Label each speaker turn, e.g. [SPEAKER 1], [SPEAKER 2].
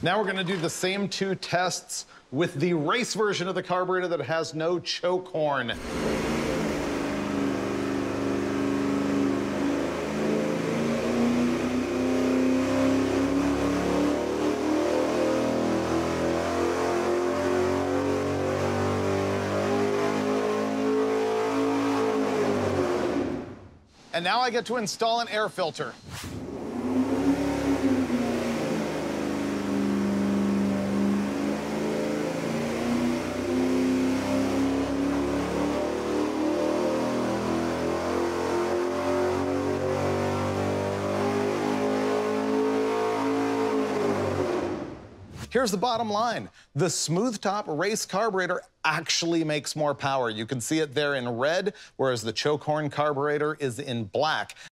[SPEAKER 1] Now we're gonna do the same two tests with the race version of the carburetor that has no choke horn. And now I get to install an air filter. Here's the bottom line. The smooth top race carburetor actually makes more power. You can see it there in red, whereas the choke horn carburetor is in black.